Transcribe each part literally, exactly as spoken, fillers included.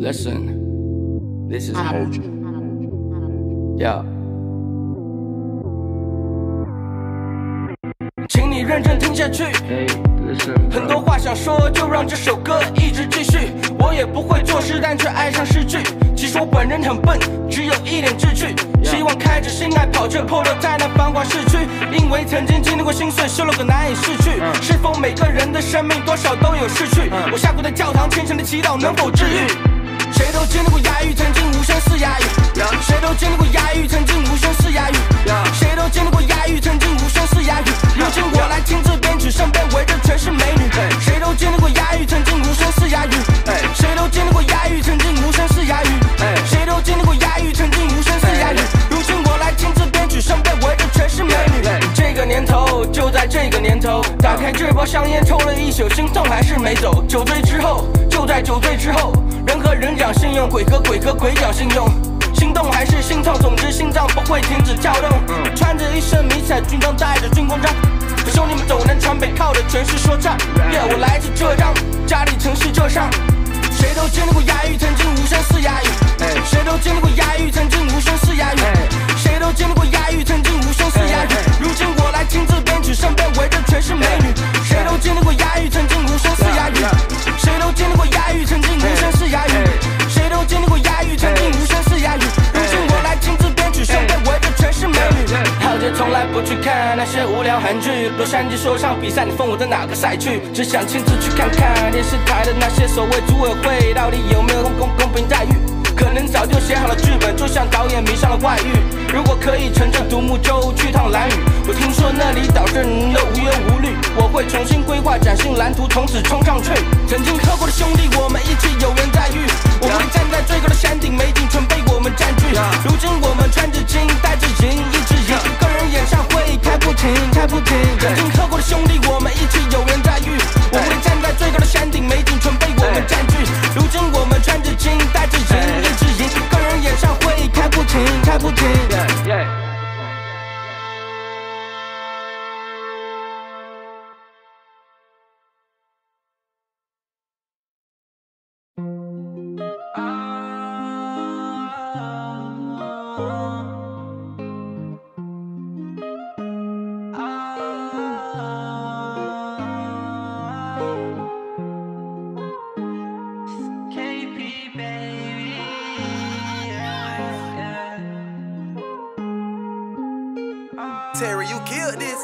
Listen, this is yeah. 请你认真听下去。很多话想说，就让这首歌一直继续。我也不会作诗，但却爱上诗句。其实我本人很笨，只有一点志趣。希望开着心爱跑车破落在那繁华市区，因为曾经经历过心碎，失落个难以逝去。是否每个人的生命多少都有逝去？我下跪在教堂，虔诚的祈祷能否治愈？谁都经历过哑语，曾经无声似哑语。谁都经历过哑语，曾经无声似哑语。谁都经历过哑语，曾经无声似哑语。如今我来亲自编曲，身边围着全是美女。谁都经历过哑语，曾经无声似哑语。谁都经历过哑语，曾经无声似哑语。谁都经历过哑语，曾经无声似哑语。如今我来亲自编曲，身边围着全是美女。这个年头，就在这个年头，打开这包香烟，抽了一宿，心痛还是没走。酒醉之后，就在酒醉之后，人和人讲信用，鬼和鬼和鬼讲信用。心动还是心痛，总之心脏不会停止跳动。穿着一身迷彩军装，带着军功章，兄弟们走南闯北，靠的全是说唱。Yeah， 我来自浙江，家里城市浙上。谁都经历过哑语，曾经无声似哑语。谁都经历过哑语，曾经无声似哑语。谁都经历过哑语，曾经无声似哑语。如今我来亲自编曲，身边围着全是美女。谁都经历过哑语，曾经无声似哑语。谁都经历过哑语，曾经无声似哑语。谁都经历过哑语，曾经无声似哑语。如今我来亲自编曲，身边围着全是美女。浩劫从来不去看那些无聊韩剧，洛杉矶说唱比赛，你封我在哪个赛区？只想亲自去看看电视台的那些所谓组委会，到底有没有公公公平待遇？可能早就写好了剧本，就像导演迷上了外遇。如果可以乘着独木舟去趟兰屿，我听说那里导致人都无忧无虑。我会重新规划崭新蓝图，从此冲上去。曾经喝过的兄弟，我们一起有缘再遇。我会站在最高的山顶，美景全被我们占据。如今我们穿着金，带着银，一直赢。个人演唱会开不停，开不停。曾经喝过的兄弟，我们一起有缘再遇。我会站在最高的山顶，美景全被我们占据。如今我们穿着金，带着银，一直赢。个人演唱会开不停，开不停。 Terry, you killed this.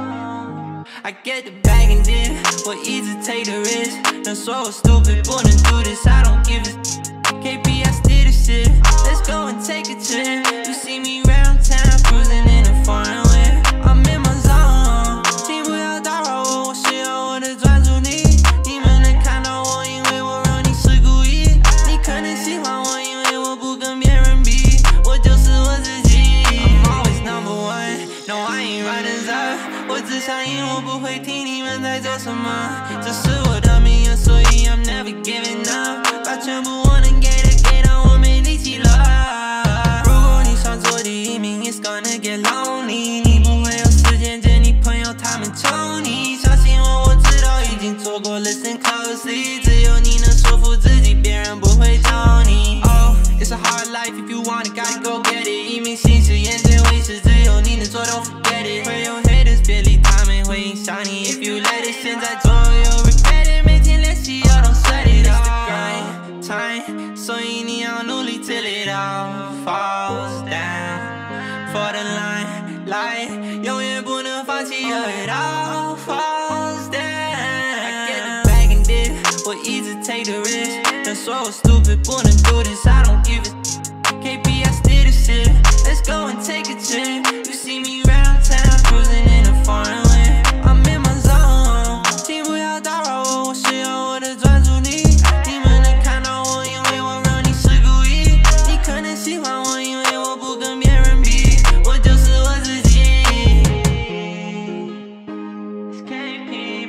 I get the bag and then what easy take the risk. Done so stupid, born to do this, I don't give a K P, I still the shit. Let's go and take a trip. You see me round town, cruising in a foreign whip. I'm in my zone. 请不要打扰我，我需要我的专注力。你们能看到我，因为我让你是故意。你可能喜欢我，因为我不跟别人比，我就是我自己。I'm always number one. No, I ain't running up. 我只想赢，我不会听你们在做什么。这是我的命运，所以 I'm never giving up。把全部我能给的给到我没力气了。如果你想做第一名 ，It's gonna get lonely。你不会有时间见你朋友，他们求你。相信我，我知道已经错过 ，Listen closely。只有你能说服自己，别人不会教你。Oh, it's a hard life if you want it, gotta go get it。一鸣心事，眼见为实，只有你能做，Don't forget it。会有 haters 别理他们，会影响你。If you let it， 现在做有 regret it。每天练习要 don't sweat it。It's the grind time， 所以你要努力 till it all falls down。For the line light， 永远不能放弃 till it all falls down。I get the bag and dip， 我一直 take the risk。但说我 stupid， 不能 do this，I don't give a K P， I still the shit。Let's go and take a trip。You see me round town， cruising in a foreign whip。I'm in my zone， 请不要打扰我，我需要我的专注力。你们能看到我，因为我让你是故意。你可能喜欢我，因为我不跟别人比，我就是我自己。It's K P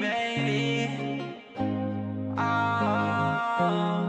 baby。Oh。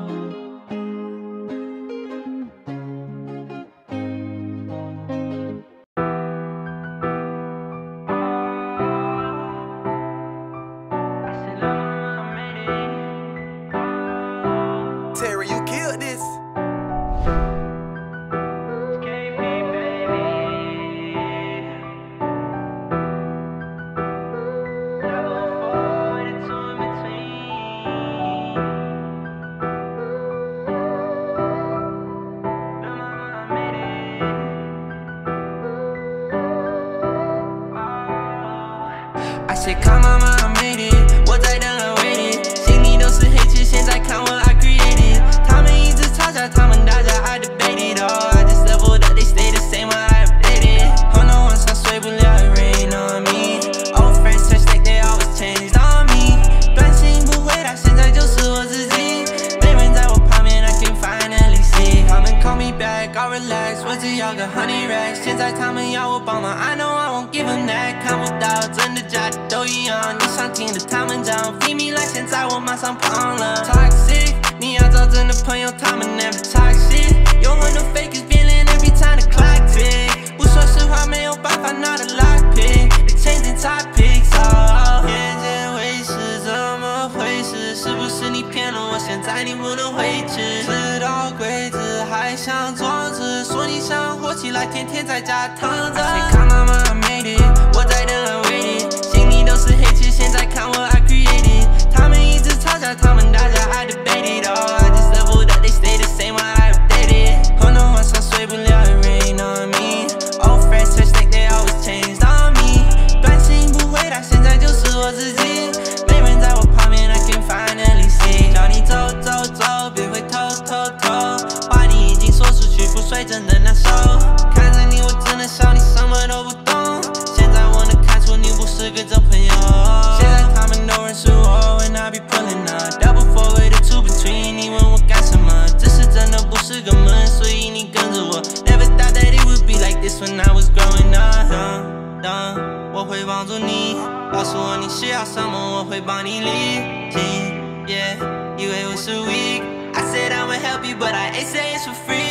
只要个 honey racks， 现在他们要我帮忙 ，I know I won't give them that。看不到真的假的都一样，你想听的他们讲 ，feed me like 现在我马上胖了。Toxic， 你要找真的朋友，他们 never toxic。有很多 fakers feeling every time the clock tick。不说实话没有办法拿的 lock pick，they changing topics。哦，眼见为实，怎么回事？是不是你骗了我？现在你不能回去，知道规则还想装着，说你想火起来，天天在家躺着。I say come on ma I made it， 我在等 I waited， 心里都是黑漆，现在看我 I created。他们一直吵架，他们打架 I debated。Oh I just leveled up，they stay the same while I updated。很多晚上睡不了 ，it rain on me。Old friends touch like they always changed on me。短信不回答，现在就是我自己。没人在我旁边 ，I can finally see。叫你走走走，别回头头头。话你已经说出去，不睡真的难受。看着你，我真的笑，你什么都不懂。现在我能看出你不是个真朋友。现在他们都认识我 ，When I be pulling up，double forward the two between。你问我干什么？这是真的不是个门，所以你跟着我。Never thought that it would be like this when I was growing up。等等，我会帮助你，告诉我你需要什么，我会帮你理清。Yeah， 以为我是 weak，I said I would help you，but I ain't say it's for free。